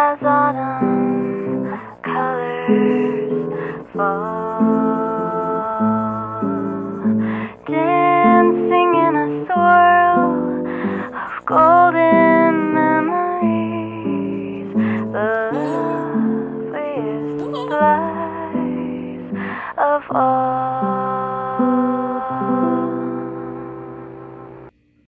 as autumn colors fall, dancing in a swirl of golden memories, the loveliest lies of all.